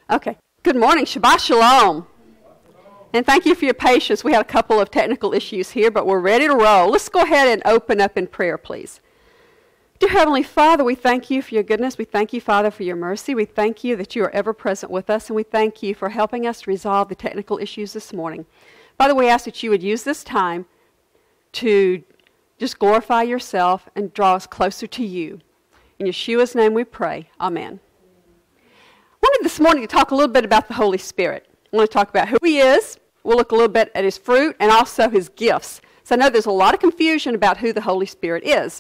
Okay. Good morning. Shabbat Shalom. And thank you for your patience. We had a couple of technical issues here, but we're ready to roll. Let's go ahead and open up in prayer, please. Dear Heavenly Father, we thank you for your goodness. We thank you, Father, for your mercy. We thank you that you are ever present with us, and we thank you for helping us to resolve the technical issues this morning. Father, we ask that you would use this time to just glorify yourself and draw us closer to you. In Yeshua's name we pray. Amen. I wanted this morning to talk a little bit about the Holy Spirit. I want to talk about who he is. We'll look a little bit at his fruit and also his gifts. So I know there's a lot of confusion about who the Holy Spirit is.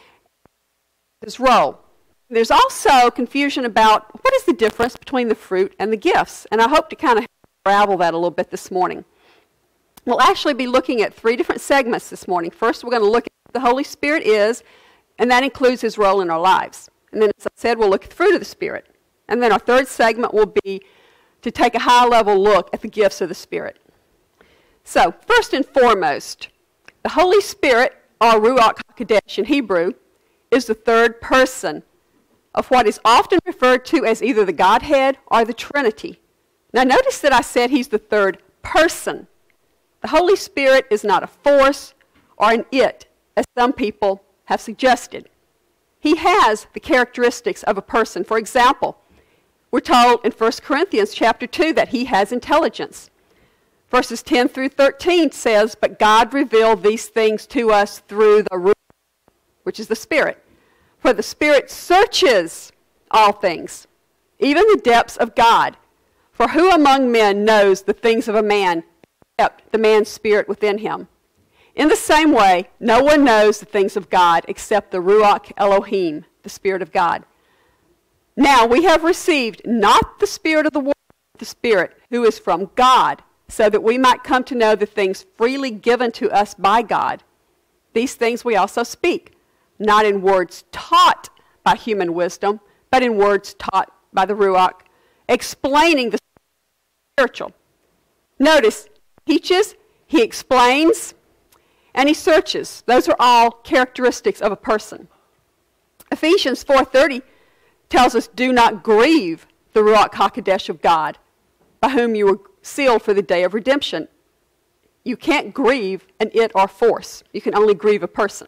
His role. There's also confusion about what is the difference between the fruit and the gifts. And I hope to kind of unravel that a little bit this morning. We'll actually be looking at 3 different segments this morning. First, we're going to look at what the Holy Spirit is, and that includes his role in our lives. And then, as I said, we'll look at the fruit of the Spirit. And then our third segment will be to take a high-level look at the gifts of the Spirit. So, first and foremost, the Holy Spirit, or Ruach HaKodesh in Hebrew, is the third person of what is often referred to as either the Godhead or the Trinity. Now, notice that I said he's the third person. The Holy Spirit is not a force or an it, as some people have suggested. He has the characteristics of a person. For example, we're told in 1 Corinthians chapter 2 that he has intelligence. Verses 10 through 13 says, "But God revealed these things to us through the Ruach, which is the Spirit. For the Spirit searches all things, even the depths of God. For who among men knows the things of a man except the man's spirit within him? In the same way, no one knows the things of God except the Ruach Elohim, the Spirit of God. Now we have received not the spirit of the world, but the Spirit who is from God, so that we might come to know the things freely given to us by God. These things we also speak, not in words taught by human wisdom, but in words taught by the Ruach, explaining the spiritual." Notice, he teaches, he explains, and he searches. Those are all characteristics of a person. Ephesians 4:30 tells us, "Do not grieve the Ruach HaKodesh of God, by whom you were sealed for the day of redemption." You can't grieve an it or force. You can only grieve a person.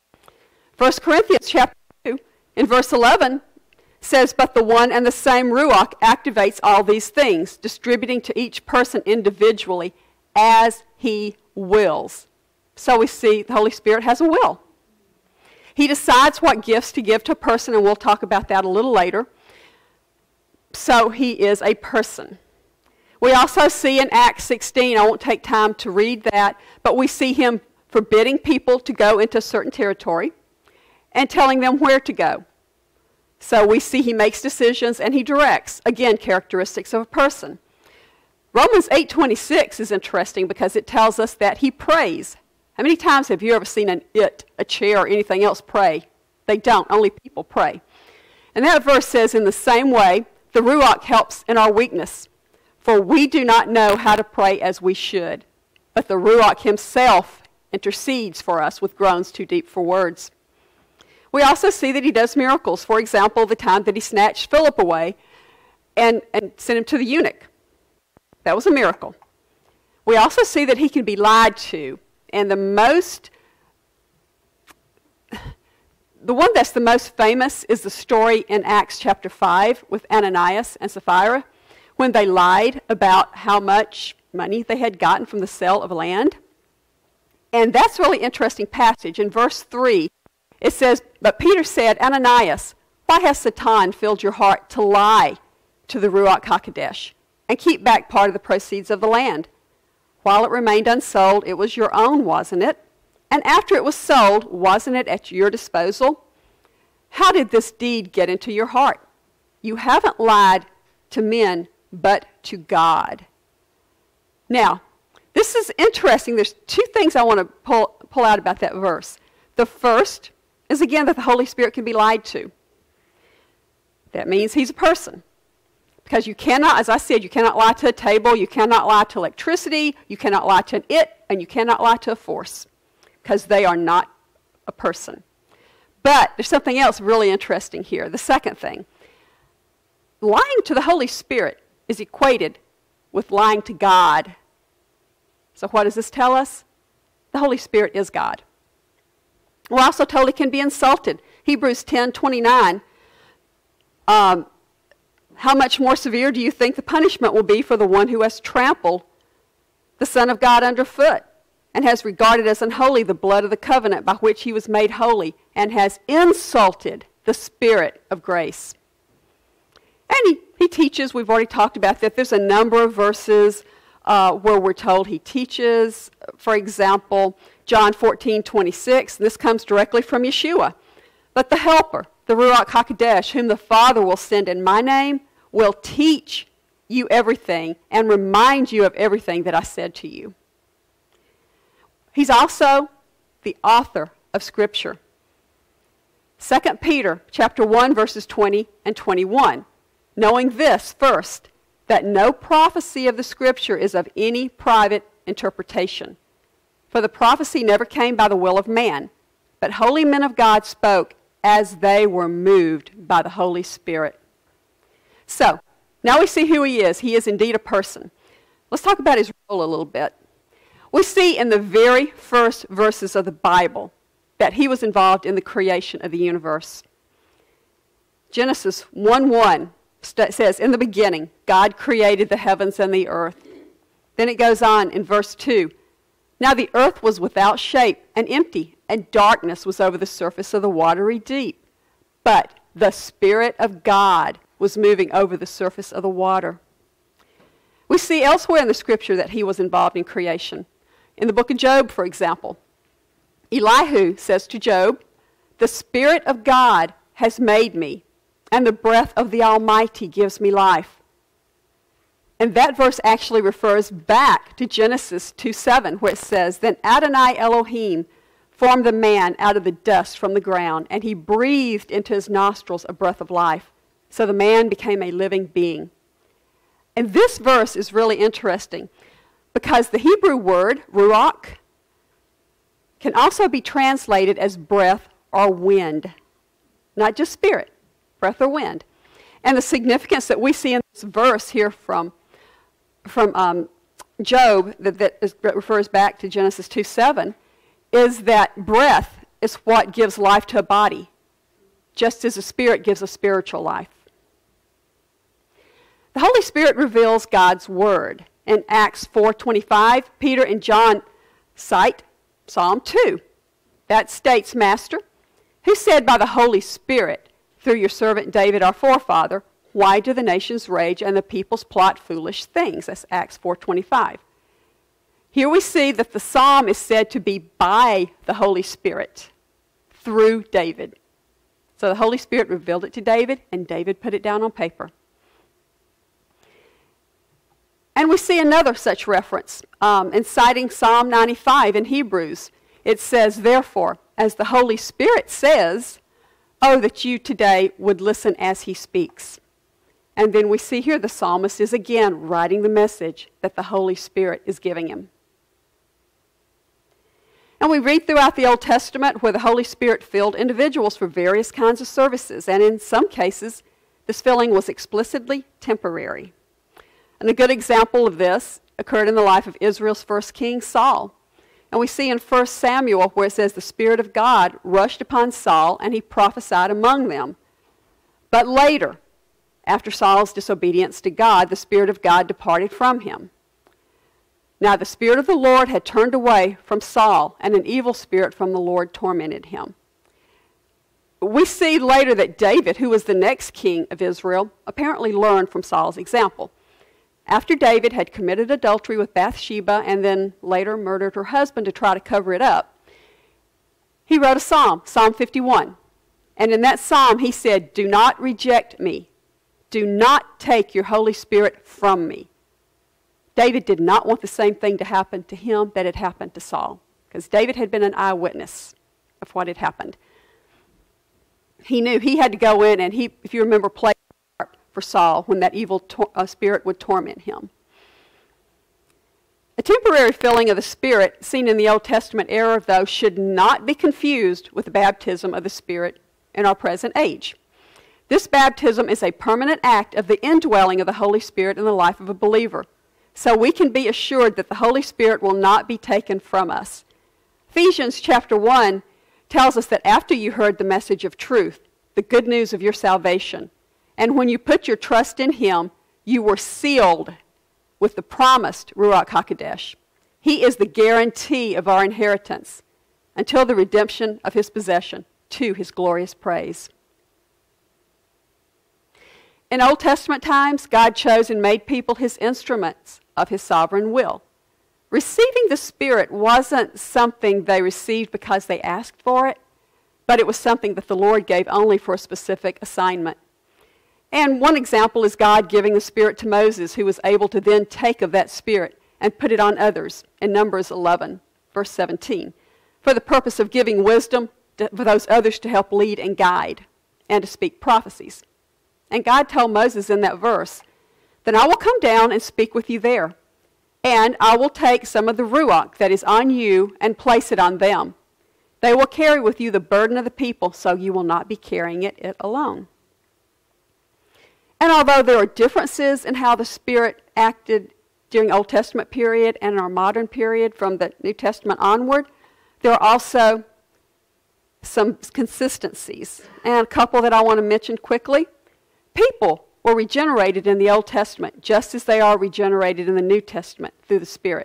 1 Corinthians chapter 2, in verse 11, says, "But the one and the same Ruach activates all these things, distributing to each person individually as he wills." So we see the Holy Spirit has a will. He decides what gifts to give to a person, and we'll talk about that a little later. So he is a person. We also see in Acts 16, I won't take time to read that, but we see him forbidding people to go into a certain territory and telling them where to go. So we see he makes decisions and he directs. Again, characteristics of a person. Romans 8:26 is interesting because it tells us that he prays. How many times have you ever seen a chair, or anything else pray? They don't. Only people pray. And that verse says, "In the same way, the Ruach helps in our weakness. For we do not know how to pray as we should, but the Ruach himself intercedes for us with groans too deep for words." We also see that he does miracles. For example, the time that he snatched Philip away and sent him to the eunuch. That was a miracle. We also see that he can be lied to. And the one that's the most famous is the story in Acts chapter 5 with Ananias and Sapphira, when they lied about how much money they had gotten from the sale of land. And that's a really interesting passage. In verse 3, it says, "But Peter said, 'Ananias, why has Satan filled your heart to lie to the Ruach HaKodesh and keep back part of the proceeds of the land? While it remained unsold, it was your own, wasn't it? And after it was sold, wasn't it at your disposal? How did this deed get into your heart? You haven't lied to men, but to God.'" Now, this is interesting. There's 2 things I want to pull out about that verse. The first is, again, that the Holy Spirit can be lied to. That means he's a person. Because you cannot, as I said, you cannot lie to a table, you cannot lie to electricity, you cannot lie to an it, and you cannot lie to a force. Because they are not a person. But there's something else really interesting here. The second thing. Lying to the Holy Spirit is equated with lying to God. So what does this tell us? The Holy Spirit is God. We're also told he can be insulted. Hebrews 10:29. How much more severe do you think the punishment will be for the one who has trampled the Son of God underfoot and has regarded as unholy the blood of the covenant by which he was made holy and has insulted the Spirit of grace? And he teaches, we've already talked about that, there's a number of verses where we're told he teaches. For example, John 14:26, and this comes directly from Yeshua. But the Helper, the Ruach HaKodesh, whom the Father will send in my name, will teach you everything and remind you of everything that I said to you. He's also the author of Scripture. 2 Peter chapter 1, verses 20 and 21. Knowing this first, that no prophecy of the Scripture is of any private interpretation. For the prophecy never came by the will of man, but holy men of God spoke as they were moved by the Holy Spirit. So, now we see who he is. He is indeed a person. Let's talk about his role a little bit. We see in the very first verses of the Bible that he was involved in the creation of the universe. Genesis 1:1 says, in the beginning, God created the heavens and the earth. Then it goes on in verse 2. Now the earth was without shape and empty, and darkness was over the surface of the watery deep. But the Spirit of God was moving over the surface of the water. We see elsewhere in the Scripture that he was involved in creation. In the book of Job, for example, Elihu says to Job, the Spirit of God has made me, and the breath of the Almighty gives me life. And that verse actually refers back to Genesis 2:7, where it says, then Adonai Elohim formed the man out of the dust from the ground, and he breathed into his nostrils a breath of life. So the man became a living being. And this verse is really interesting because the Hebrew word, ruach, can also be translated as breath or wind. Not just spirit, breath or wind. And the significance that we see in this verse here from Job that refers back to Genesis 2:7 is that breath is what gives life to a body, just as a spirit gives a spiritual life. The Holy Spirit reveals God's Word. In Acts 4:25, Peter and John cite Psalm 2. That states, Master, who said by the Holy Spirit, through your servant David our forefather, why do the nations rage and the peoples plot foolish things? That's Acts 4:25. Here we see that the psalm is said to be by the Holy Spirit through David. So the Holy Spirit revealed it to David, and David put it down on paper. And we see another such reference in citing Psalm 95 in Hebrews. It says, therefore, as the Holy Spirit says, oh, that you today would listen as he speaks. And then we see here the psalmist is again writing the message that the Holy Spirit is giving him. And we read throughout the Old Testament where the Holy Spirit filled individuals for various kinds of services. And in some cases, this filling was explicitly temporary. And a good example of this occurred in the life of Israel's first king, Saul. And we see in 1 Samuel where it says the Spirit of God rushed upon Saul and he prophesied among them. But later, after Saul's disobedience to God, the Spirit of God departed from him. Now the Spirit of the Lord had turned away from Saul, and an evil spirit from the Lord tormented him. We see later that David, who was the next king of Israel, apparently learned from Saul's example. After David had committed adultery with Bathsheba and then later murdered her husband to try to cover it up, he wrote a psalm, Psalm 51. And in that psalm he said, do not reject me. Do not take your Holy Spirit from me. David did not want the same thing to happen to him that had happened to Saul, because David had been an eyewitness of what had happened. He knew he had to go in and he, if you remember, played for Saul when that evil spirit would torment him. A temporary filling of the Spirit seen in the Old Testament era, though, should not be confused with the baptism of the Spirit in our present age. This baptism is a permanent act of the indwelling of the Holy Spirit in the life of a believer. So we can be assured that the Holy Spirit will not be taken from us. Ephesians chapter 1 tells us that after you heard the message of truth, the good news of your salvation, and when you put your trust in Him, you were sealed with the promised Ruach HaKodesh. He is the guarantee of our inheritance until the redemption of His possession to His glorious praise. In Old Testament times, God chose and made people His instruments of His sovereign will. Receiving the Spirit wasn't something they received because they asked for it, but it was something that the Lord gave only for a specific assignment. And one example is God giving the Spirit to Moses, who was able to then take of that Spirit and put it on others in Numbers 11, verse 17, for the purpose of giving wisdom for those others to help lead and guide and to speak prophecies. And God told Moses in that verse, "Then I will come down and speak with you there, and I will take some of the Ruach that is on you and place it on them. They will carry with you the burden of the people, so you will not be carrying it alone." And although there are differences in how the Spirit acted during Old Testament period and our modern period from the New Testament onward, there are also some consistencies. And a couple that I want to mention quickly. People were regenerated in the Old Testament just as they are regenerated in the New Testament through the Spirit.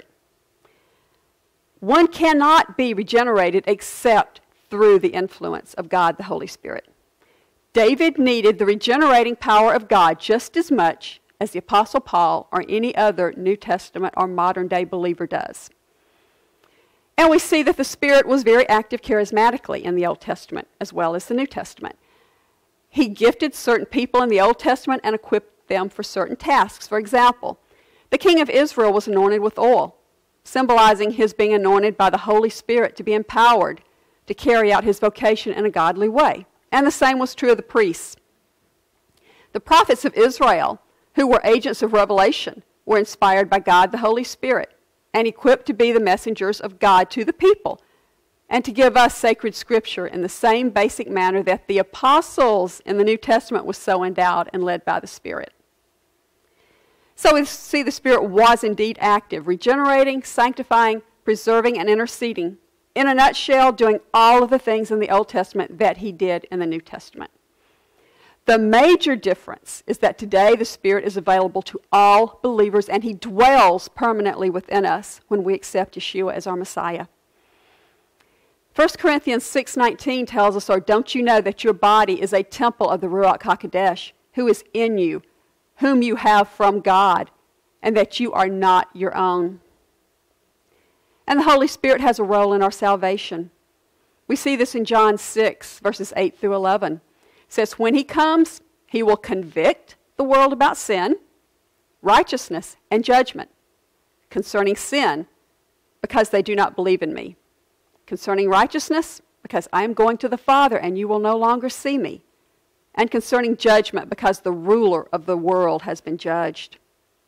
One cannot be regenerated except through the influence of God, the Holy Spirit. David needed the regenerating power of God just as much as the Apostle Paul or any other New Testament or modern day believer does. And we see that the Spirit was very active charismatically in the Old Testament as well as the New Testament. He gifted certain people in the Old Testament and equipped them for certain tasks. For example, the king of Israel was anointed with oil, symbolizing his being anointed by the Holy Spirit to be empowered to carry out his vocation in a godly way. And the same was true of the priests. The prophets of Israel, who were agents of revelation, were inspired by God, the Holy Spirit, and equipped to be the messengers of God to the people, and to give us sacred scripture in the same basic manner that the apostles in the New Testament was so endowed and led by the Spirit. So we see the Spirit was indeed active, regenerating, sanctifying, preserving, and interceding. In a nutshell, doing all of the things in the Old Testament that He did in the New Testament. The major difference is that today the Spirit is available to all believers, and He dwells permanently within us when we accept Yeshua as our Messiah. 1 Corinthians 6:19 tells us, "Or don't you know that your body is a temple of the Ruach HaKodesh, who is in you, whom you have from God, and that you are not your own?" And the Holy Spirit has a role in our salvation. We see this in John 6, verses 8 through 11. It says, "When He comes, He will convict the world about sin, righteousness, and judgment. Concerning sin, because they do not believe in me. Concerning righteousness, because I am going to the Father, and you will no longer see me. And concerning judgment, because the ruler of the world has been judged."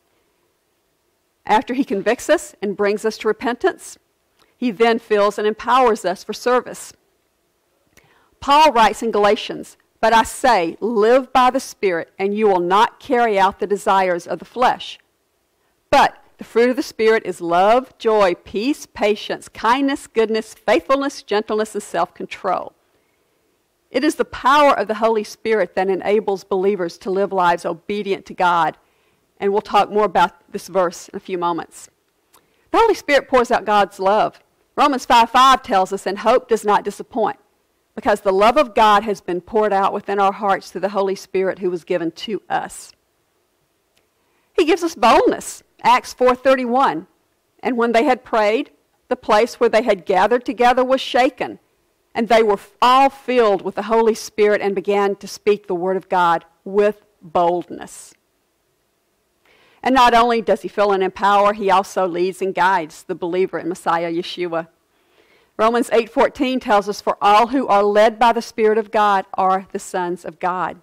After He convicts us and brings us to repentance, He then fills and empowers us for service. Paul writes in Galatians, "But I say, live by the Spirit, and you will not carry out the desires of the flesh. But the fruit of the Spirit is love, joy, peace, patience, kindness, goodness, faithfulness, gentleness, and self-control." It is the power of the Holy Spirit that enables believers to live lives obedient to God. And we'll talk more about this verse in a few moments. The Holy Spirit pours out God's love. Romans 5:5 tells us, "And hope does not disappoint, because the love of God has been poured out within our hearts through the Holy Spirit who was given to us." He gives us boldness. Acts 4:31. "And when they had prayed, the place where they had gathered together was shaken, and they were all filled with the Holy Spirit and began to speak the word of God with boldness." And not only does He fill and empower, He also leads and guides the believer in Messiah Yeshua. Romans 8:14 tells us, "For all who are led by the Spirit of God are the sons of God."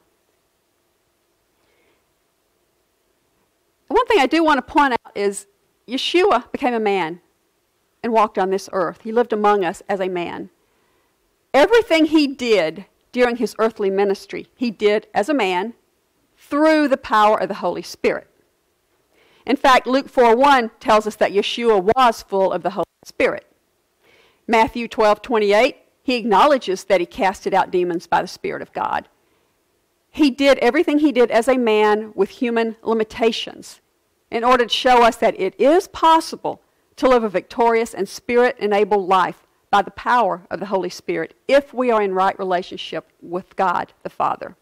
One thing I do want to point out is Yeshua became a man and walked on this earth. He lived among us as a man. Everything He did during his earthly ministry, he did as a man through the power of the Holy Spirit. In fact, Luke 4:1 tells us that Yeshua was full of the Holy Spirit. Matthew 12:28, he acknowledges that he casted out demons by the Spirit of God. He did everything he did as a man with human limitations in order to show us that it is possible to live a victorious and Spirit-enabled life by the power of the Holy Spirit if we are in right relationship with God the Father.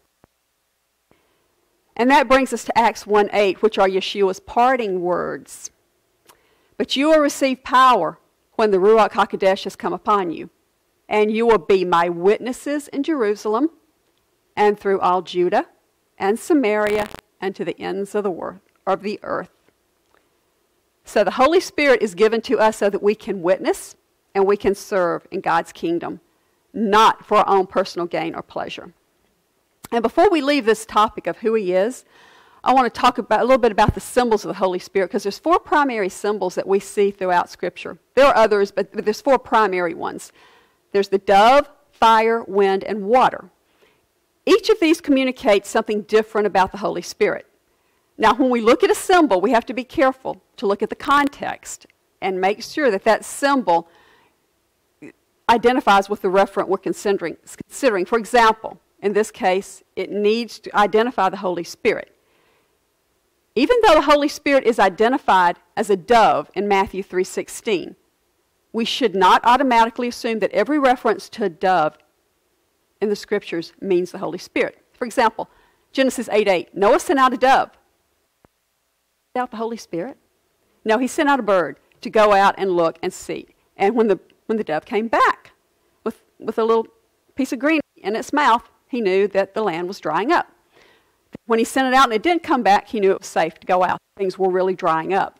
And that brings us to Acts 1:8, which are Yeshua's parting words. But you will receive power when the Ruach HaKodesh has come upon you, and you will be my witnesses in Jerusalem and through all Judah and Samaria and to the ends of the earth. So the Holy Spirit is given to us so that we can witness and we can serve in God's kingdom, not for our own personal gain or pleasure. And before we leave this topic of who he is, I want to talk a little bit about the symbols of the Holy Spirit, because there's 4 primary symbols that we see throughout Scripture. There are others, but there's 4 primary ones. There's the dove, fire, wind, and water. Each of these communicates something different about the Holy Spirit. Now, when we look at a symbol, we have to be careful to look at the context and make sure that that symbol identifies with the referent we're considering. For example, in this case, it needs to identify the Holy Spirit. Even though the Holy Spirit is identified as a dove in Matthew 3:16, we should not automatically assume that every reference to a dove in the Scriptures means the Holy Spirit. For example, Genesis 8:8, Noah sent out a dove. Out the Holy Spirit? No, he sent out a bird to go out and look and see. And when the dove came back with a little piece of green in its mouth, he knew that the land was drying up. When he sent it out and it didn't come back, he knew it was safe to go out. Things were really drying up.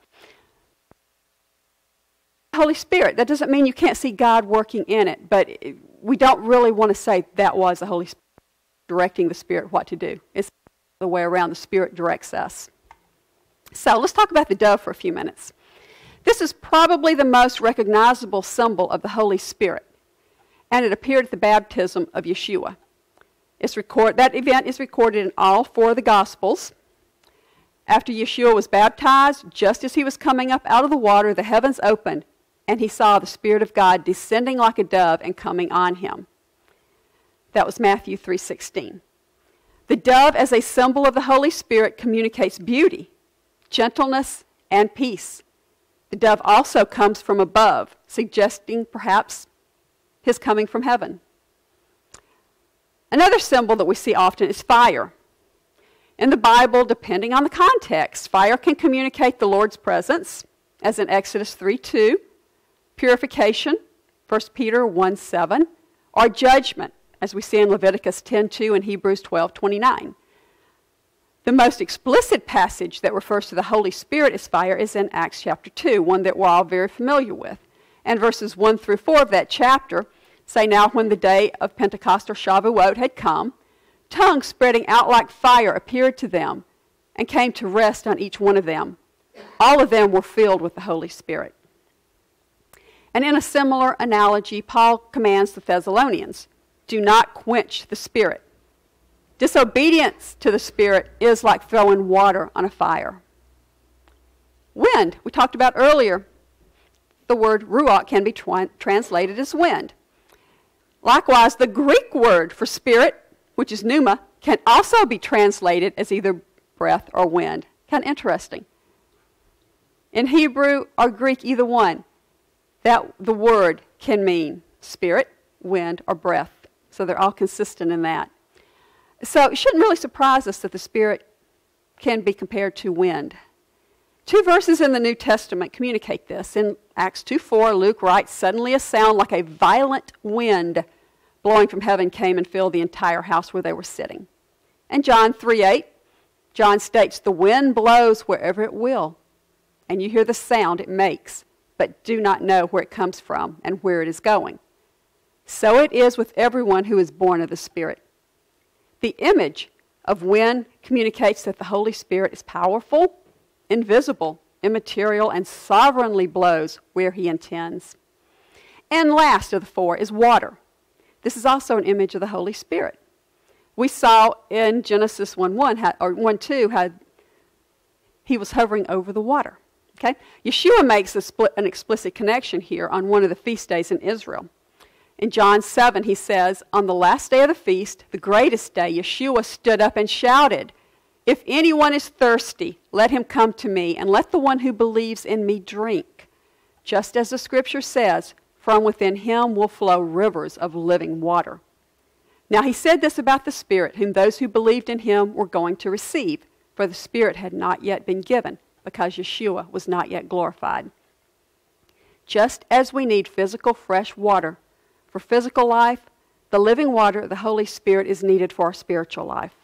The Holy Spirit, that doesn't mean you can't see God working in it, but we don't really want to say that was the Holy Spirit directing the Spirit what to do. It's the way around. The Spirit directs us. So let's talk about the dove for a few minutes. This is probably the most recognizable symbol of the Holy Spirit, and it appeared at the baptism of Yeshua. That event is recorded in all 4 of the Gospels. After Yeshua was baptized, just as he was coming up out of the water, the heavens opened, and he saw the Spirit of God descending like a dove and coming on him. That was Matthew 3:16. The dove, as a symbol of the Holy Spirit, communicates beauty, gentleness, and peace. The dove also comes from above, suggesting perhaps his coming from heaven. Another symbol that we see often is fire. In the Bible, depending on the context, fire can communicate the Lord's presence, as in Exodus 3:2, purification, 1 Peter 1:7, or judgment, as we see in Leviticus 10:2 and Hebrews 12:29. The most explicit passage that refers to the Holy Spirit as fire is in Acts chapter 2, one that we're all very familiar with. And verses 1 through 4 of that chapter say, Now when the day of Pentecost or Shavuot had come, tongues spreading out like fire appeared to them and came to rest on each one of them. All of them were filled with the Holy Spirit. And in a similar analogy, Paul commands the Thessalonians, do not quench the Spirit. Disobedience to the Spirit is like throwing water on a fire. Wind, we talked about earlier, the word ruach can be translated as wind. Likewise, the Greek word for spirit, which is pneuma, can also be translated as either breath or wind. Kind of interesting. In Hebrew or Greek, either one, that the word can mean spirit, wind, or breath. So they're all consistent in that. So it shouldn't really surprise us that the Spirit can be compared to wind. 2 verses in the New Testament communicate this. In Acts 2:4, Luke writes, Suddenly a sound like a violent wind blowing from heaven came and filled the entire house where they were sitting. And John 3:8, John states, The wind blows wherever it will, and you hear the sound it makes, but do not know where it comes from and where it is going. So it is with everyone who is born of the Spirit. The image of wind communicates that the Holy Spirit is powerful, invisible, immaterial, and sovereignly blows where he intends. And last of the 4 is water. This is also an image of the Holy Spirit. We saw in Genesis 1:2 how he was hovering over the water. Okay? Yeshua makes an explicit connection here on one of the feast days in Israel. In John 7, he says, on the last day of the feast, the greatest day, Yeshua stood up and shouted, "If anyone is thirsty, let him come to me, and let the one who believes in me drink. Just as the scripture says, from within him will flow rivers of living water." Now he said this about the Spirit, whom those who believed in him were going to receive, for the Spirit had not yet been given, because Yeshua was not yet glorified. Just as we need physical fresh water for physical life, the living water, the Holy Spirit, is needed for our spiritual life.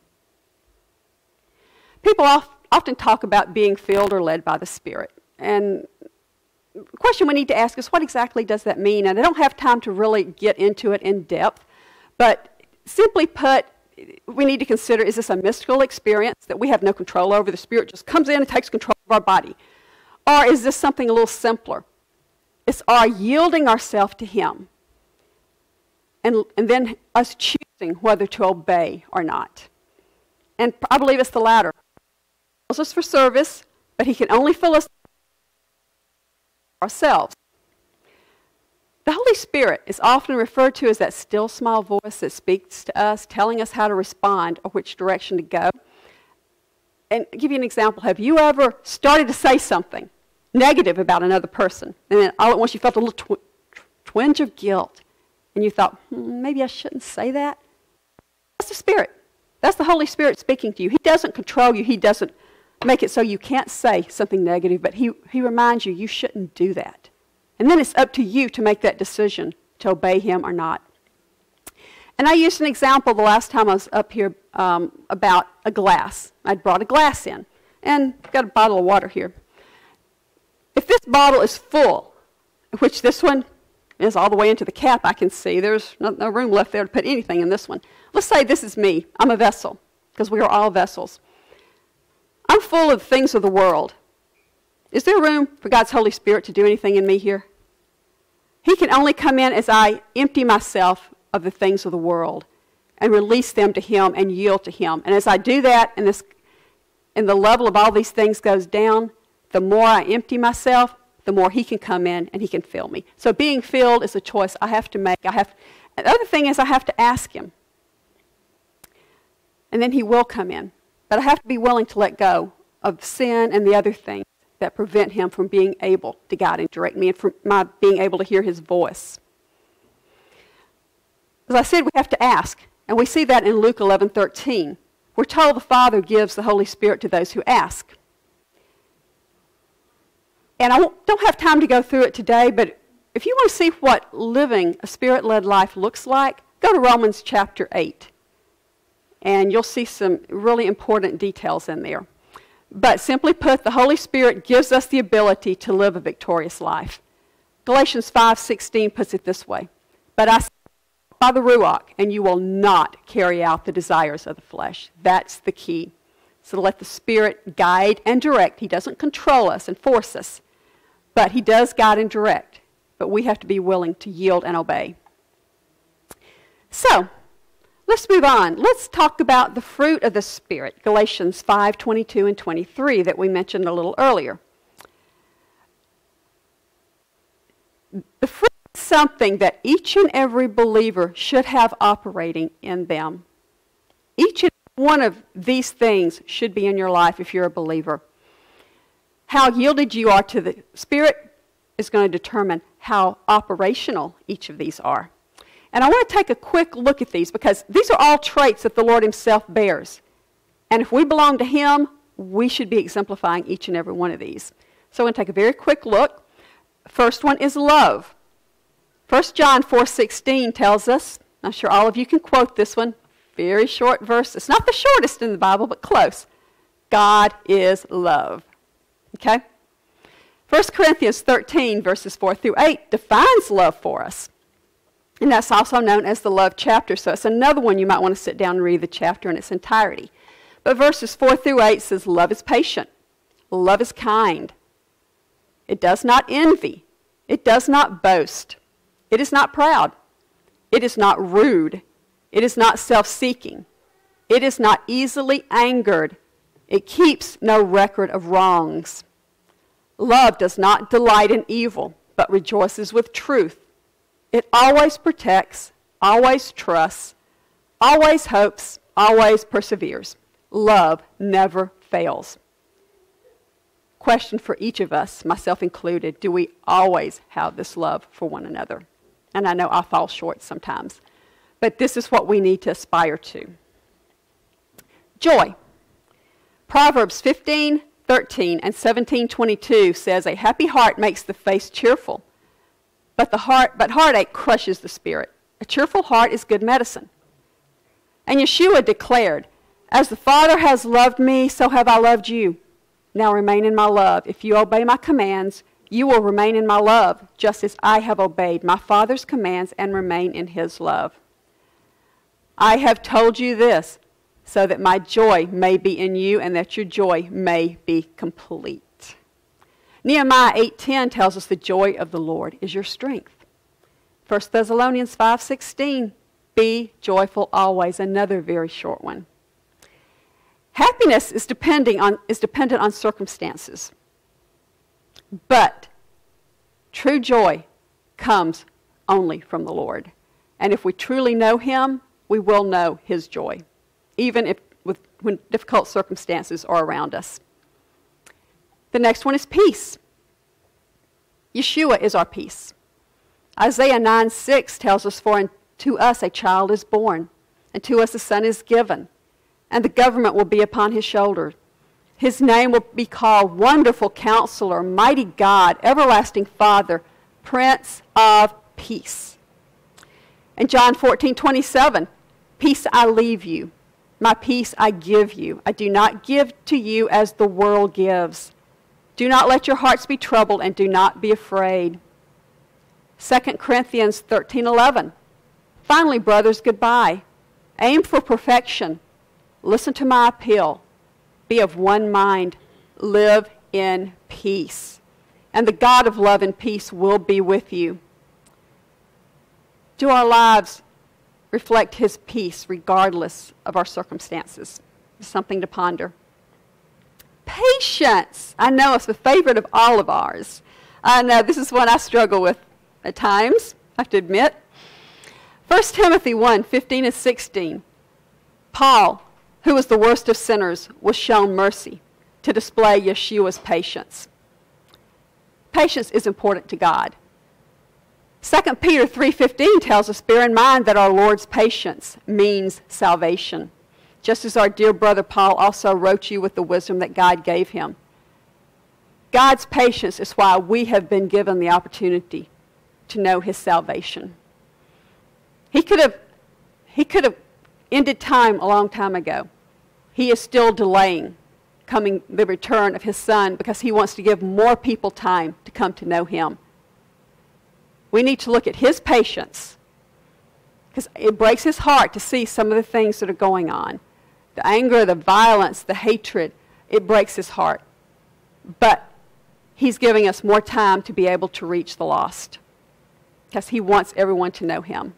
People often talk about being filled or led by the Spirit. And the question we need to ask is, what exactly does that mean? And I don't have time to really get into it in depth, but simply put, we need to consider, is this a mystical experience that we have no control over? The Spirit just comes in and takes control of our body. Or is this something a little simpler? It's our yielding ourselves to him. And then us choosing whether to obey or not. And I believe it's the latter. He fills us for service, but he can only fill us ourselves. The Holy Spirit is often referred to as that still small voice that speaks to us, telling us how to respond or which direction to go. And I'll give you an example. Have you ever started to say something negative about another person, and then all at once you felt a little twinge of guilt, and you thought, maybe I shouldn't say that? That's the Spirit. That's the Holy Spirit speaking to you. He doesn't control you. He doesn't make it so you can't say something negative, but he reminds you shouldn't do that. And then it's up to you to make that decision to obey him or not. And I used an example the last time I was up here about a glass. I'd brought a glass in, and I've got a bottle of water here. If this bottle is full, which this one is all the way into the cap, I can see. There's no room left there to put anything in this one. Let's say this is me. I'm a vessel, because we are all vessels. I'm full of things of the world. Is there room for God's Holy Spirit to do anything in me here? He can only come in as I empty myself of the things of the world and release them to him and yield to him. And as I do that, and the level of all these things goes down, the more I empty myself, the more he can come in and he can fill me. So being filled is a choice I have to make. The other thing is I have to ask him. And then he will come in. But I have to be willing to let go of sin and the other things that prevent him from being able to guide and direct me and from my being able to hear his voice. As I said, we have to ask. And we see that in Luke 11:13. We're told the Father gives the Holy Spirit to those who ask. And I don't have time to go through it today, but if you want to see what living a Spirit-led life looks like, go to Romans chapter 8. And you'll see some really important details in there. But simply put, the Holy Spirit gives us the ability to live a victorious life. Galatians 5:16 puts it this way: "But I say by the Ruach, and you will not carry out the desires of the flesh." That's the key. So let the Spirit guide and direct. He doesn't control us and force us, but he does guide and direct. But we have to be willing to yield and obey. So, let's move on. Let's talk about the fruit of the Spirit, Galatians 5:22 and 23 that we mentioned a little earlier. The fruit is something that each and every believer should have operating in them. Each and one of these things should be in your life if you're a believer. How yielded you are to the Spirit is going to determine how operational each of these are. And I want to take a quick look at these because these are all traits that the Lord himself bears. And if we belong to him, we should be exemplifying each and every one of these. So I'm going to take a very quick look. First one is love. 1 John 4:16 tells us, I'm sure all of you can quote this one, very short verse. It's not the shortest in the Bible, but close. God is love. Okay? 1 Corinthians 13, verses 4 through 8 defines love for us. And that's also known as the love chapter. So it's another one you might want to sit down and read the chapter in its entirety. But verses 4 through 8 says, love is patient. Love is kind. It does not envy. It does not boast. It is not proud. It is not rude. It is not self-seeking. It is not easily angered. It keeps no record of wrongs. Love does not delight in evil, but rejoices with truth. It always protects, always trusts, always hopes, always perseveres. Love never fails. Question for each of us, myself included, do we always have this love for one another? And I know I fall short sometimes, but this is what we need to aspire to. Joy. Proverbs 15:13 and 17:22 says, "A happy heart makes the face cheerful, but heartache crushes the spirit. A cheerful heart is good medicine." And Yeshua declared, "As the Father has loved me, so have I loved you. Now remain in my love. If you obey my commands, you will remain in my love, just as I have obeyed my Father's commands and remain in his love. I have told you this, so that my joy may be in you and that your joy may be complete." Nehemiah 8:10 tells us the joy of the Lord is your strength. 1 Thessalonians 5:16, be joyful always, another very short one. Happiness is dependent on circumstances. But true joy comes only from the Lord. And if we truly know him, we will know his joy, even when difficult circumstances are around us. The next one is peace. Yeshua is our peace. Isaiah 9:6 tells us, "For unto us a child is born, and to us a son is given, and the government will be upon his shoulders. His name will be called Wonderful Counselor, Mighty God, Everlasting Father, Prince of Peace." And John 14:27, "Peace I leave you, my peace I give you. I do not give to you as the world gives. Do not let your hearts be troubled, and do not be afraid." 2 Corinthians 13:11, "Finally, brothers, goodbye. Aim for perfection. Listen to my appeal. Be of one mind. Live in peace. And the God of love and peace will be with you." Do our lives reflect his peace regardless of our circumstances? It's something to ponder. Patience. I know it's the favorite of all of ours. I know this is one I struggle with at times, I have to admit. 1 Timothy 1:15 and 16. Paul, who was the worst of sinners, was shown mercy to display Yeshua's patience. Patience is important to God. 2 Peter 3:15 tells us, "Bear in mind that our Lord's patience means salvation, just as our dear brother Paul also wrote you with the wisdom that God gave him." God's patience is why we have been given the opportunity to know his salvation. He could have ended time a long time ago. He is still delaying the return of his son because he wants to give more people time to come to know him. We need to look at his patience because it breaks his heart to see some of the things that are going on. The anger, the violence, the hatred, it breaks his heart. But he's giving us more time to be able to reach the lost because he wants everyone to know him.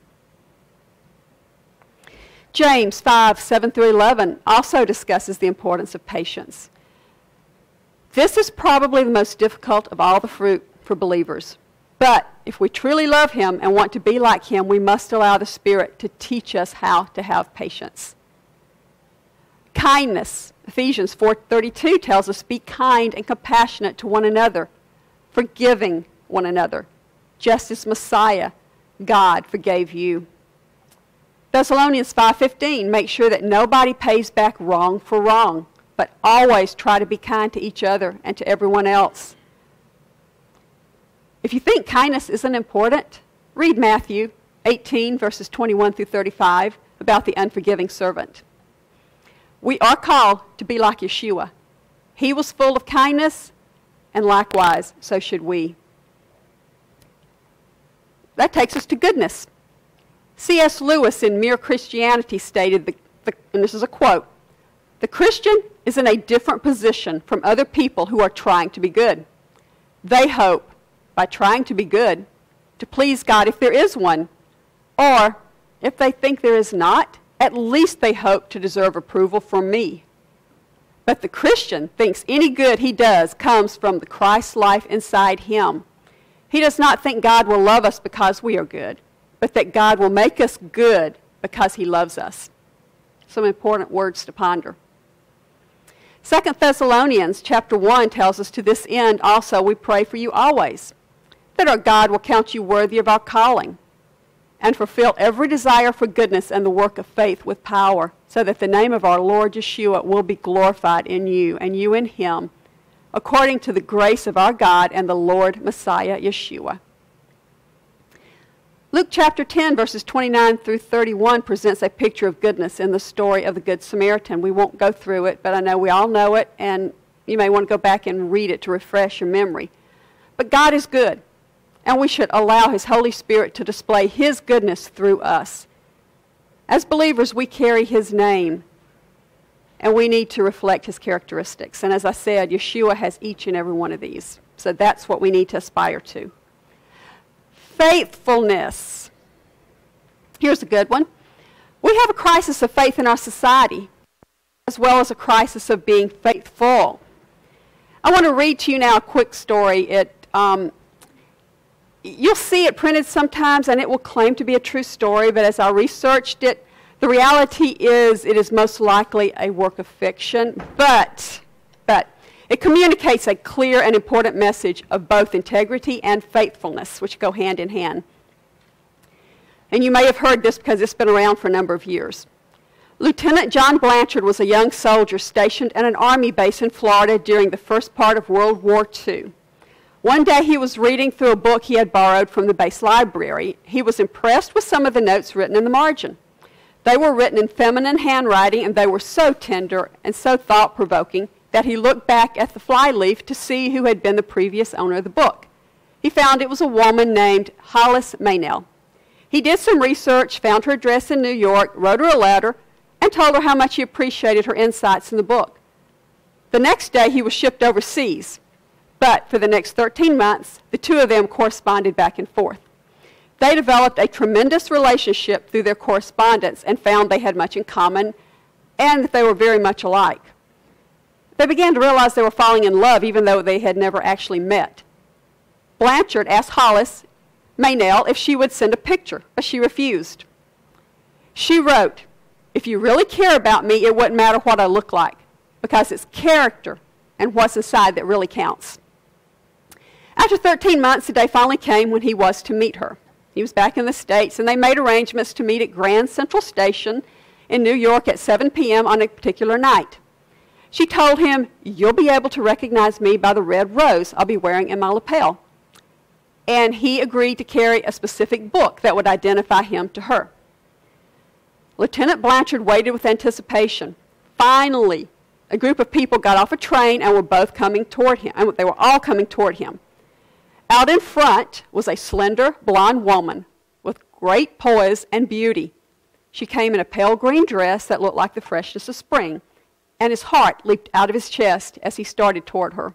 James 5:7 through 11 also discusses the importance of patience. This is probably the most difficult of all the fruit for believers. But if we truly love him and want to be like him, we must allow the Spirit to teach us how to have patience. Kindness. Ephesians 4:32 tells us, "Be kind and compassionate to one another, forgiving one another, just as Messiah, God, forgave you." Thessalonians 5:15, "Make sure that nobody pays back wrong for wrong, but always try to be kind to each other and to everyone else." If you think kindness isn't important, read Matthew 18, verses 21 through 35, about the unforgiving servant. We are called to be like Yeshua. He was full of kindness, and likewise, so should we. That takes us to goodness. C.S. Lewis in Mere Christianity stated, and this is a quote, "The Christian is in a different position from other people who are trying to be good. They hope, by trying to be good, to please God if there is one, or If they think there is not, at least they hope to deserve approval from me. But the Christian thinks any good he does comes from the Christ life inside him. He does not think God will love us because we are good, but that God will make us good because he loves us. Some important words to ponder. 2 Thessalonians chapter 1 tells us, to this end also we pray for you always, that our God will count you worthy of our calling, and fulfill every desire for goodness and the work of faith with power, so that the name of our Lord Yeshua will be glorified in you, and you in him, according to the grace of our God and the Lord Messiah Yeshua. Luke chapter 10, verses 29 through 31 presents a picture of goodness in the story of the Good Samaritan. We won't go through it, but I know we all know it, and you may want to go back and read it to refresh your memory. But God is good, and we should allow his Holy Spirit to display his goodness through us. As believers, we carry his name, and we need to reflect his characteristics. And as I said, Yeshua has each and every one of these. So that's what we need to aspire to. Faithfulness. Here's a good one. We have a crisis of faith in our society, as well as a crisis of being faithful. I want to read to you now a quick story. You'll see it printed sometimes, and it will claim to be a true story, but as I researched it, the reality is it is most likely a work of fiction, but it communicates a clear and important message of both integrity and faithfulness, which go hand in hand. And you may have heard this because it's been around for a number of years. Lieutenant John Blanchard was a young soldier stationed at an army base in Florida during the first part of World War II. One day he was reading through a book he had borrowed from the base library. He was impressed with some of the notes written in the margin. They were written in feminine handwriting, and they were so tender and so thought-provoking that he looked back at the flyleaf to see who had been the previous owner of the book. He found it was a woman named Hollis Maynell. He did some research, found her address in New York, wrote her a letter, and told her how much he appreciated her insights in the book. The next day he was shipped overseas, but for the next 13 months, the two of them corresponded back and forth. They developed a tremendous relationship through their correspondence and found they had much in common and that they were very much alike. They began to realize they were falling in love even though they had never actually met. Blanchard asked Hollis Maynell if she would send a picture, but she refused. She wrote, "If you really care about me, it wouldn't matter what I look like, because it's character and what's inside that really counts." After 13 months, the day finally came when he was to meet her. He was back in the States, and they made arrangements to meet at Grand Central Station in New York at 7 p.m. on a particular night. She told him, "You'll be able to recognize me by the red rose I'll be wearing in my lapel." And he agreed to carry a specific book that would identify him to her. Lieutenant Blanchard waited with anticipation. Finally, a group of people got off a train and were both coming toward him. They were all coming toward him. Out in front was a slender, blonde woman with great poise and beauty. She came in a pale green dress that looked like the freshness of spring, and his heart leaped out of his chest as he started toward her.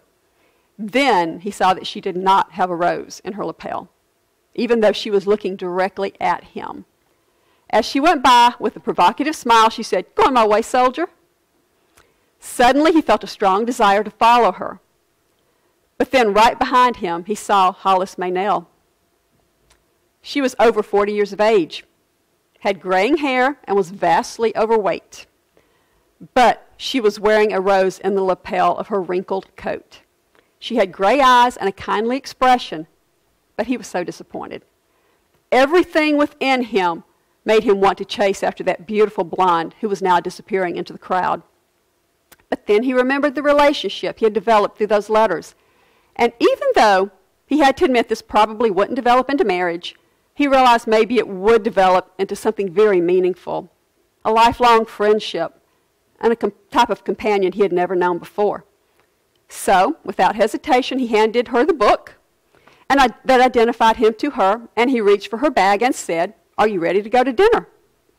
Then he saw that she did not have a rose in her lapel, even though she was looking directly at him. As she went by with a provocative smile, she said, "Go on my way, soldier." Suddenly he felt a strong desire to follow her. But then right behind him, he saw Hollis Maynell. She was over 40 years of age, had graying hair, and was vastly overweight. But she was wearing a rose in the lapel of her wrinkled coat. She had gray eyes and a kindly expression, but he was so disappointed. Everything within him made him want to chase after that beautiful blonde who was now disappearing into the crowd. But then he remembered the relationship he had developed through those letters. And even though he had to admit this probably wouldn't develop into marriage, he realized maybe it would develop into something very meaningful, a lifelong friendship, and a type of companion he had never known before. So, without hesitation, he handed her the book that identified him to her, and he reached for her bag and said, "Are you ready to go to dinner?"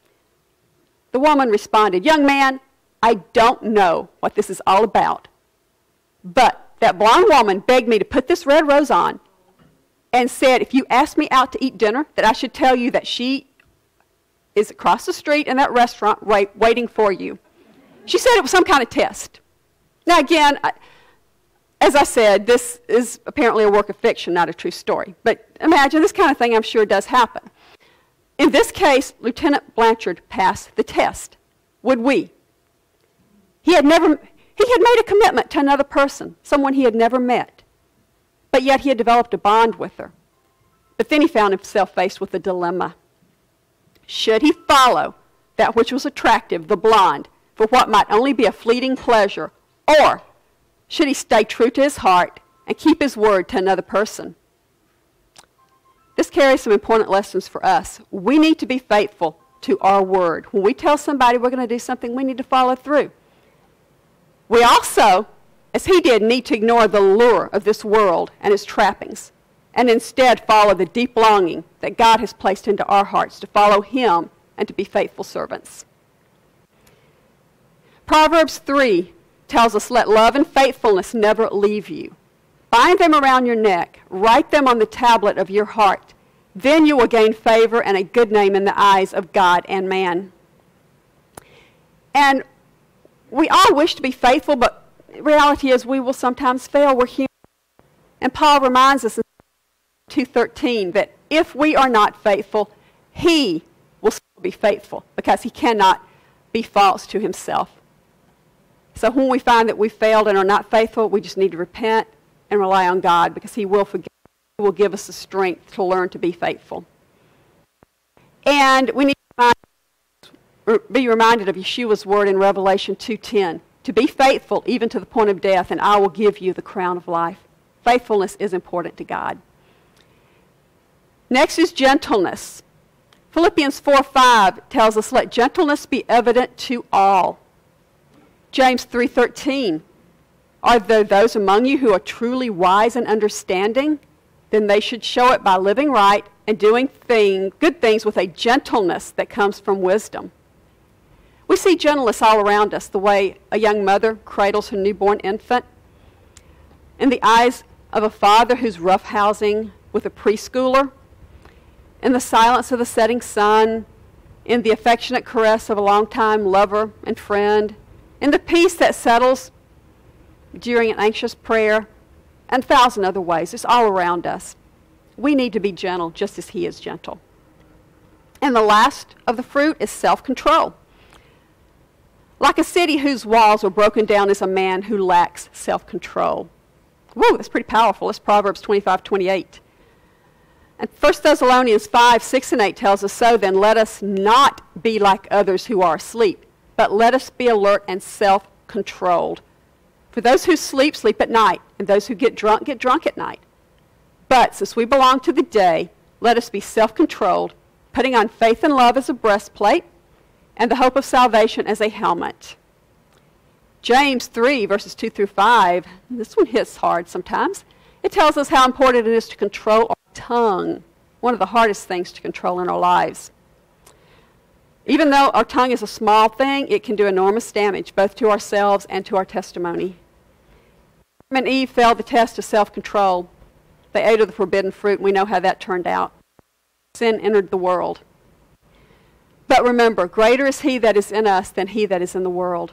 The woman responded, "Young man, I don't know what this is all about, but that blonde woman begged me to put this red rose on and said if you asked me out to eat dinner that I should tell you that she is across the street in that restaurant waiting for you. She said it was some kind of test. Now again, as I said, this is apparently a work of fiction, not a true story. But imagine this kind of thing, I'm sure, does happen. In this case, Lieutenant Blanchard passed the test. Would we? He had made a commitment to another person, someone he had never met. But yet he had developed a bond with her. But then he found himself faced with a dilemma. Should he follow that which was attractive, the blonde, for what might only be a fleeting pleasure, or should he stay true to his heart and keep his word to another person? This carries some important lessons for us. We need to be faithful to our word. When we tell somebody we're going to do something, we need to follow through. We also, as he did, need to ignore the lure of this world and its trappings, and instead follow the deep longing that God has placed into our hearts to follow him and to be faithful servants. Proverbs 3 tells us, let love and faithfulness never leave you. Bind them around your neck. Write them on the tablet of your heart. Then you will gain favor and a good name in the eyes of God and man. And we all wish to be faithful, but the reality is we will sometimes fail. We're human. And Paul reminds us in 2:13 that if we are not faithful, he will still be faithful because he cannot be false to himself. So when we find that we failed and are not faithful, we just need to repent and rely on God because he will forgive. He will give us the strength to learn to be faithful. And we need to be reminded of Yeshua's word in Revelation 2:10, to be faithful even to the point of death, and I will give you the crown of life. Faithfulness is important to God. Next is gentleness. Philippians 4:5 tells us, let gentleness be evident to all. James 3:13, are there those among you who are truly wise and understanding? Then they should show it by living right and doing good things with a gentleness that comes from wisdom. We see gentleness all around us, the way a young mother cradles her newborn infant, in the eyes of a father who's roughhousing with a preschooler, in the silence of the setting sun, in the affectionate caress of a longtime lover and friend, in the peace that settles during an anxious prayer, and 1,000 other ways. It's all around us. We need to be gentle just as he is gentle. And the last of the fruit is self-control. Like a city whose walls are broken down is a man who lacks self-control. Whoa, that's pretty powerful. It's Proverbs 25:28. And 1 Thessalonians 5:6-8 tells us, so then let us not be like others who are asleep, but let us be alert and self-controlled. For those who sleep, sleep at night, and those who get drunk at night. But since we belong to the day, let us be self-controlled, putting on faith and love as a breastplate, and the hope of salvation as a helmet. James 3, verses 2-5, this one hits hard sometimes. It tells us how important it is to control our tongue, one of the hardest things to control in our lives. Even though our tongue is a small thing, it can do enormous damage, both to ourselves and to our testimony. Adam and Eve failed the test of self-control. They ate of the forbidden fruit, and we know how that turned out. Sin entered the world. But remember, greater is he that is in us than he that is in the world.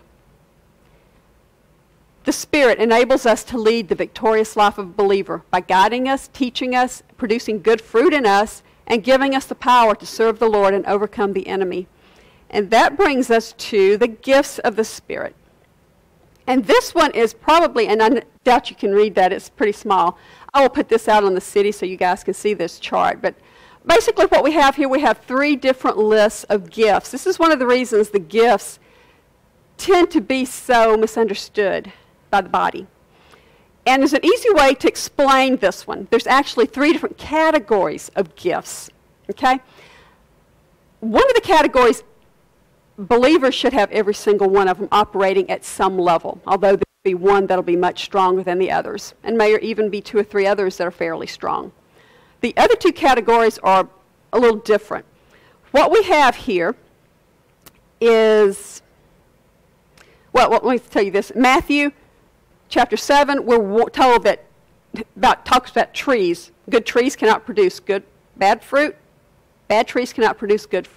The Spirit enables us to lead the victorious life of a believer by guiding us, teaching us, producing good fruit in us, and giving us the power to serve the Lord and overcome the enemy. And that brings us to the gifts of the Spirit. And this one is probably, and I doubt you can read that, it's pretty small. I will put this out on the city so you guys can see this chart. But basically what we have here, we have 3 different lists of gifts. This is one of the reasons the gifts tend to be so misunderstood by the body. And there's an easy way to explain this one. There's actually 3 different categories of gifts. Okay? One of the categories, believers should have every single one of them operating at some level, although there will be one that will be much stronger than the others, and may even be 2 or 3 others that are fairly strong. The other 2 categories are a little different. What we have here is, well, let me tell you this. Matthew chapter 7, we're told that talks about trees. Good trees cannot produce bad fruit. Bad trees cannot produce good fruit.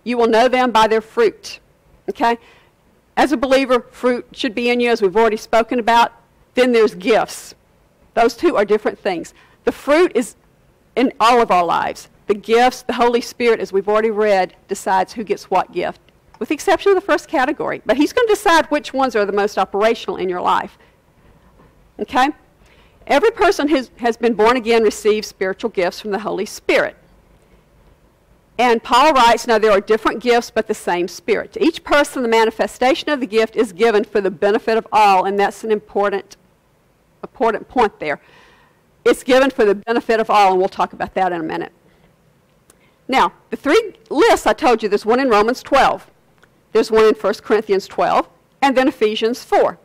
You will know them by their fruit. Okay? As a believer, fruit should be in you, as we've already spoken about. Then there's gifts. Those two are different things. The fruit is in all of our lives. The gifts, the Holy Spirit, as we've already read, decides who gets what gift, with the exception of the first category. But he's going to decide which ones are the most operational in your life. Okay? Every person who has been born again receives spiritual gifts from the Holy Spirit. And Paul writes, now there are different gifts, but the same Spirit. To each person, the manifestation of the gift is given for the benefit of all, and that's an important point there. It's given for the benefit of all, and we'll talk about that in a minute. Now, the three lists I told you, there's one in Romans 12, there's one in 1 Corinthians 12, and then Ephesians 4.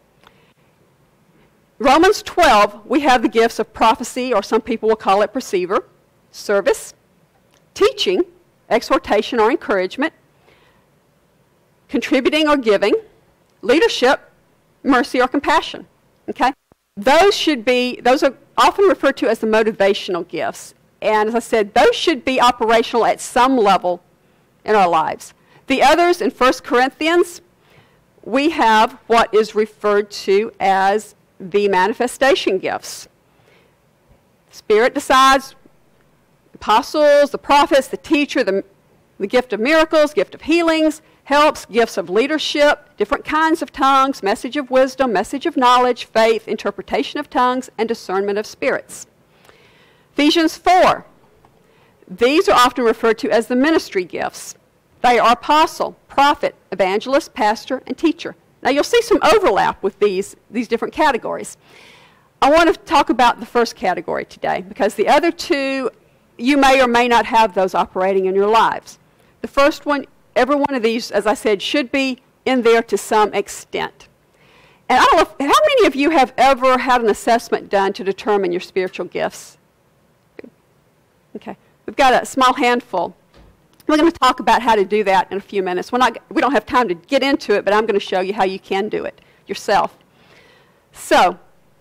Romans 12, we have the gifts of prophecy, or some people will call it perceiver, service, teaching, exhortation or encouragement, contributing or giving, leadership, mercy or compassion. Okay? Those are often referred to as the motivational gifts. And as I said, those should be operational at some level in our lives. The others, in 1 Corinthians, we have what is referred to as the manifestation gifts. Spirit decides apostles, the prophets, the teacher, the gift of miracles, gift of healings, helps, gifts of leadership, different kinds of tongues, message of wisdom, message of knowledge, faith, interpretation of tongues, and discernment of spirits. Ephesians 4. These are often referred to as the ministry gifts. They are apostle, prophet, evangelist, pastor, and teacher. Now you'll see some overlap with these different categories. I want to talk about the first category today because the other two, you may or may not have those operating in your lives. The first one, every one of these, as I said, should be in there to some extent. And I don't know, how many of you have ever had an assessment done to determine your spiritual gifts? Okay, we've got a small handful. We're going to talk about how to do that in a few minutes. We don't have time to get into it, but I'm going to show you how you can do it yourself. So,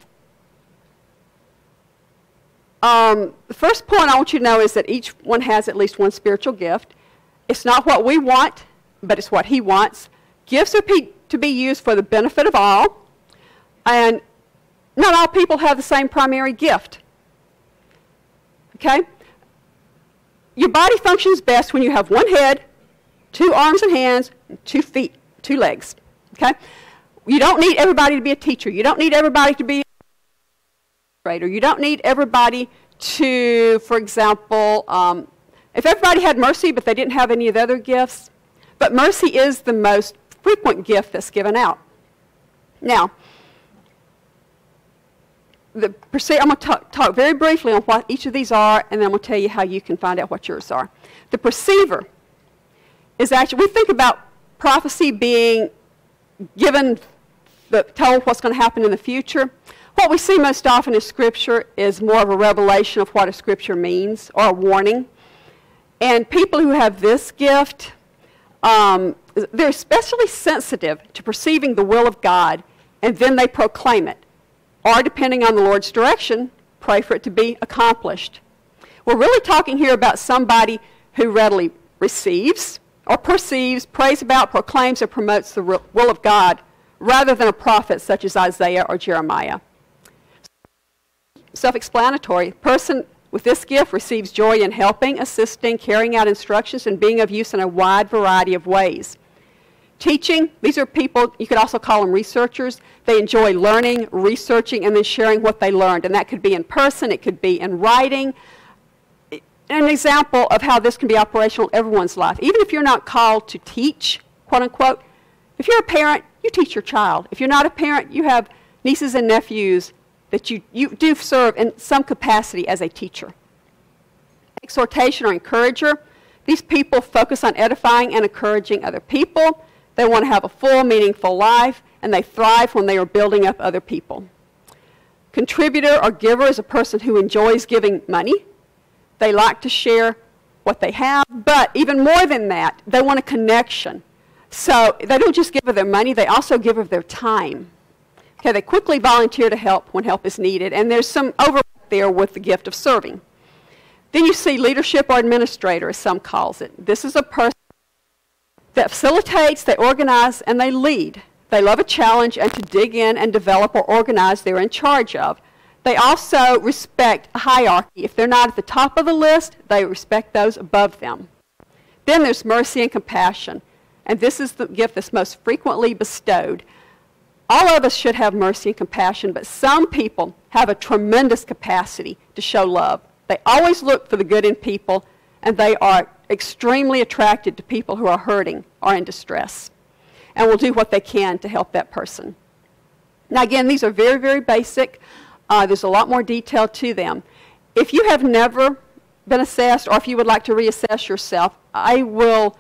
the first point I want you to know is that each one has at least one spiritual gift. It's not what we want, but it's what he wants. Gifts are to be used for the benefit of all, and not all people have the same primary gift. Okay? Your body functions best when you have one head, 2 arms and hands, 2 feet, 2 legs. Okay? You don't need everybody to be a teacher. You don't need everybody to be a trader. You don't need everybody to, for example, if everybody had mercy but they didn't have any of the other gifts, but mercy is the most frequent gift that's given out. Now, I'm going to talk very briefly on what each of these are, and then I'm going to tell you how you can find out what yours are. The perceiver is actually, we think about prophecy being given, told what's going to happen in the future. What we see most often in Scripture is more of a revelation of what a Scripture means, or a warning. And people who have this gift, they're especially sensitive to perceiving the will of God, and then they proclaim it. Or, depending on the Lord's direction, pray for it to be accomplished. We're really talking here about somebody who readily receives, or perceives, prays about, proclaims, or promotes the will of God, rather than a prophet such as Isaiah or Jeremiah. Self-explanatory. A person with this gift receives joy in helping, assisting, carrying out instructions, and being of use in a wide variety of ways. Teaching, these are people, you could also call them researchers. They enjoy learning, researching, and then sharing what they learned. And that could be in person, it could be in writing. An example of how this can be operational in everyone's life. Even if you're not called to teach, quote unquote, if you're a parent, you teach your child. If you're not a parent, you have nieces and nephews that you do serve in some capacity as a teacher. Exhortation or encourager, these people focus on edifying and encouraging other people. They want to have a full, meaningful life, and they thrive when they are building up other people. Contributor or giver is a person who enjoys giving money. They like to share what they have, but even more than that, they want a connection. So they don't just give of their money, they also give of their time. Okay, they quickly volunteer to help when help is needed, and there's some overlap there with the gift of serving. Then you see leadership or administrator, as some calls it. This is a person that facilitates, they organize, and they lead. They love a challenge and to dig in and develop or organize they're in charge of. They also respect a hierarchy. If they're not at the top of the list, they respect those above them. Then there's mercy and compassion. And this is the gift that's most frequently bestowed. All of us should have mercy and compassion, but some people have a tremendous capacity to show love. They always look for the good in people, and they are extremely attracted to people who are hurting or in distress, and will do what they can to help that person. Now again, these are very, very basic. There's a lot more detail to them. If you have never been assessed, or if you would like to reassess yourself, I would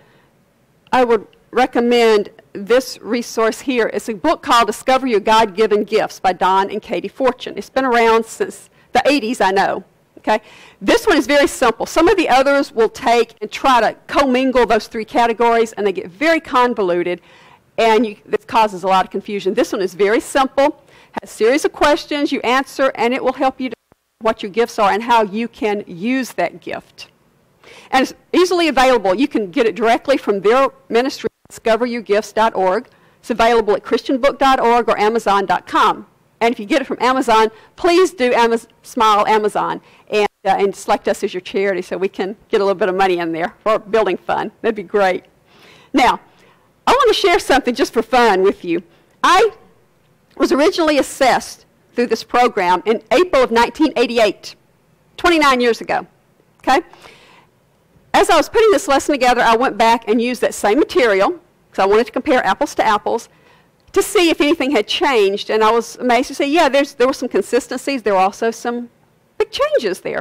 recommend this resource here. It's a book called Discover Your God-Given Gifts by Don and Katie Fortune. It's been around since the 80s, I know. Okay? This one is very simple. Some of the others will take and try to commingle those three categories, and they get very convoluted, and this causes a lot of confusion. This one is very simple, has a series of questions you answer, and it will help you to know what your gifts are and how you can use that gift. And it's easily available. You can get it directly from their ministry, discoveryourgifts.org. It's available at christianbook.org or amazon.com. And if you get it from Amazon, please do smile Amazon and select us as your charity so we can get a little bit of money in there for building fund. That'd be great. Now, I want to share something just for fun with you. I was originally assessed through this program in April of 1988, 29 years ago. Okay? As I was putting this lesson together, I went back and used that same material, because I wanted to compare apples to apples, to see if anything had changed. And I was amazed to say, yeah, there were some consistencies. There were also some big changes there.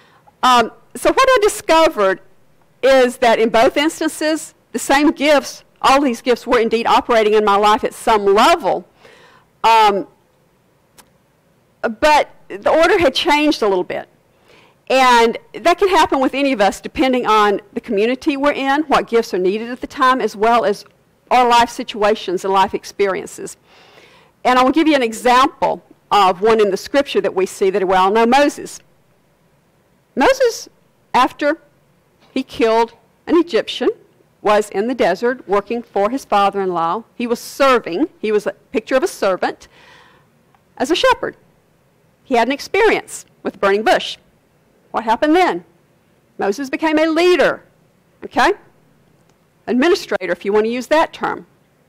So what I discovered is that in both instances, the same gifts, all these gifts were indeed operating in my life at some level. But the order had changed a little bit. And that can happen with any of us depending on the community we're in, what gifts are needed at the time, as well as our life situations and life experiences. And I will give you an example of one in the scripture that we see that we all know, Moses. Moses, after he killed an Egyptian, was in the desert working for his father-in-law. He was serving. He was a picture of a servant as a shepherd. He had an experience with a burning bush. What happened then? Moses became a leader, okay? Administrator, if you want to use that term.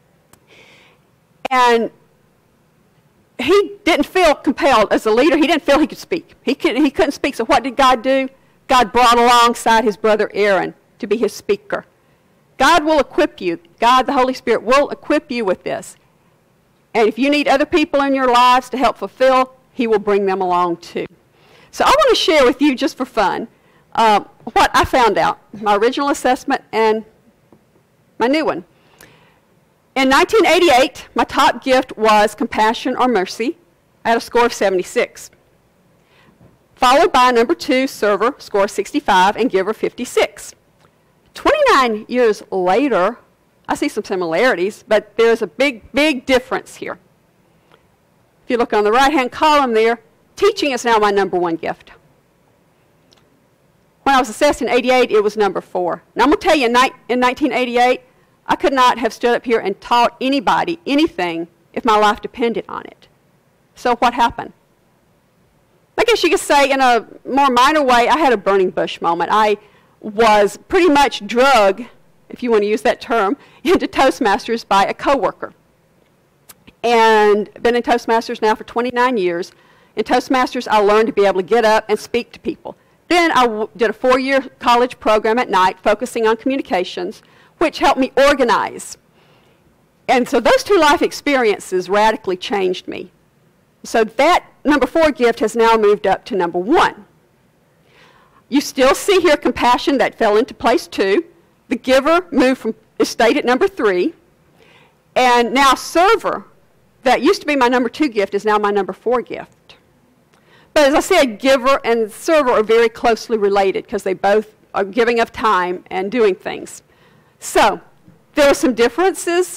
And he didn't feel compelled as a leader. He didn't feel he could speak. He couldn't speak, so what did God do? God brought alongside his brother Aaron to be his speaker. God will equip you. God, the Holy Spirit, will equip you with this. And if you need other people in your lives to help fulfill, he will bring them along too. So I want to share with you, just for fun, what I found out, my original assessment and my new one. In 1988, my top gift was compassion or mercy. I had a score of 76. Followed by number 2, server, score 65, and giver 56. 29 years later, I see some similarities, but there's a big, big difference here. If you look on the right-hand column there, teaching is now my number 1 gift. When I was assessed in 88, it was number 4. Now I'm going to tell you, in 1988, I could not have stood up here and taught anybody anything if my life depended on it. So what happened? I guess you could say in a more minor way, I had a burning bush moment. I was pretty much drugged, if you want to use that term, into Toastmasters by a coworker. And been in Toastmasters now for 29 years. In Toastmasters, I learned to be able to get up and speak to people. Then I did a 4-year college program at night focusing on communications, which helped me organize. And so those 2 life experiences radically changed me. So that number 4 gift has now moved up to number 1. You still see here compassion, that fell into place 2. The giver moved from, is stayed at number 3. And now server, that used to be my number 2 gift, is now my number 4 gift. But as I said, giver and server are very closely related because they both are giving of time and doing things. So there are some differences.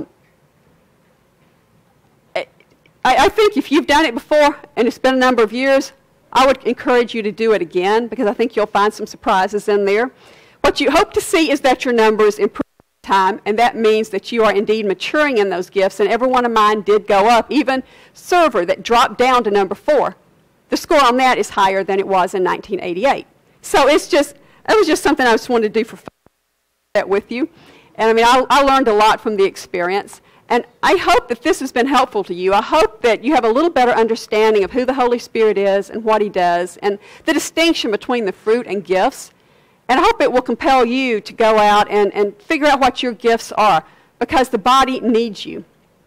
I think if you've done it before and it's been a number of years, I would encourage you to do it again because I think you'll find some surprises in there. What you hope to see is that your numbers improve time, and that means that you are indeed maturing in those gifts, and every one of mine did go up. Even server that dropped down to number 4. The score on that is higher than it was in 1988. So it was just something I just wanted to do for fun, that with you. And I mean, I learned a lot from the experience. And I hope that this has been helpful to you. I hope that you have a little better understanding of who the Holy Spirit is and what he does and the distinction between the fruit and gifts. And I hope it will compel you to go out and figure out what your gifts are, because the body needs you.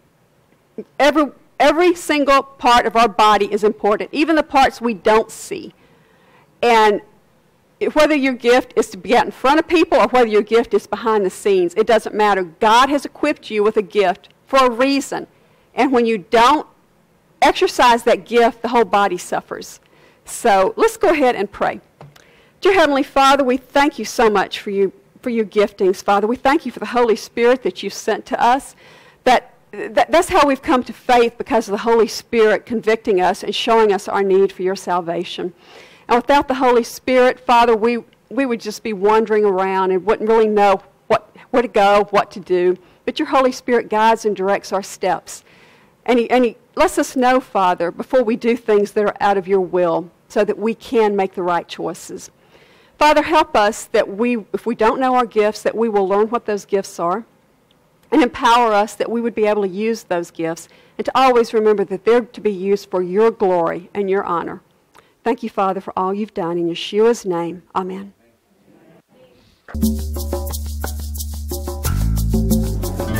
Every single part of our body is important, even the parts we don't see. And whether your gift is to be out in front of people or whether your gift is behind the scenes, it doesn't matter. God has equipped you with a gift for a reason. And when you don't exercise that gift, the whole body suffers. So let's go ahead and pray. Dear Heavenly Father, we thank you so much for your giftings, Father. We thank you for the Holy Spirit that you've sent to us. That's how we've come to faith, because of the Holy Spirit convicting us and showing us our need for your salvation. And without the Holy Spirit, Father, we would just be wandering around and wouldn't really know where to go, what to do. But your Holy Spirit guides and directs our steps. And he lets us know, Father, before we do things that are out of your will, so that we can make the right choices. Father, help us that if we don't know our gifts, that we will learn what those gifts are, and empower us that we would be able to use those gifts, and to always remember that they're to be used for your glory and your honor. Thank you, Father, for all you've done. In Yeshua's name, amen.